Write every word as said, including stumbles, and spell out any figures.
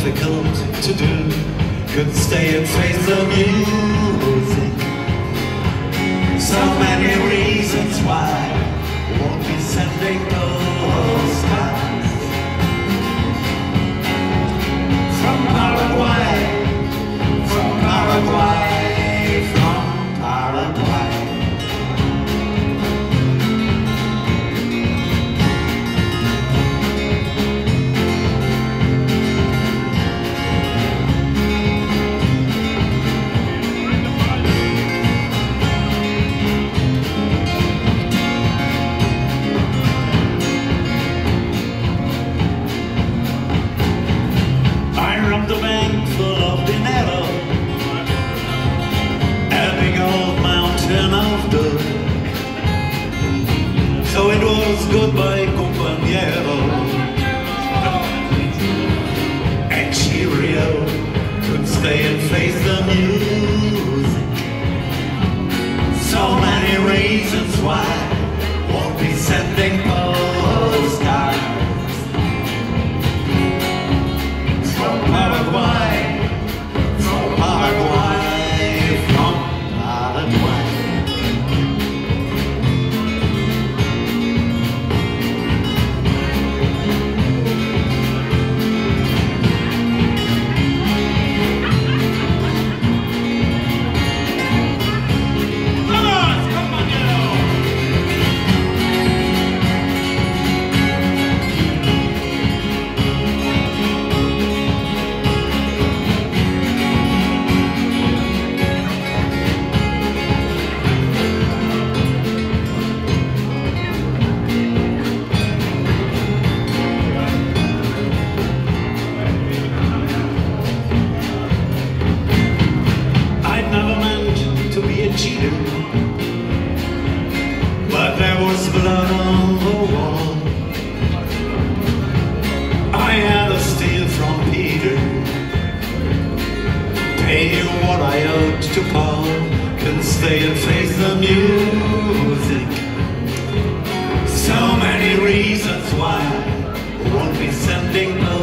difficult to do. Could stay and face the music. So many reasons why won't be sending postcards from Paraguay, from Paraguay, from Paraguay. The bank full of dinero, a big old mountain of dirt. So it was goodbye, compañero, and cheerio. Could stay and face the music. So many reasons why won't be sending postcards. Paraguay, from Paraguay, from Paraguay. Vamos, compañero. Cheater, but there was blood on the wall. I had to steal from Peter, pay you what I owed to Paul. Can stay and face the music. So many reasons why won't be sending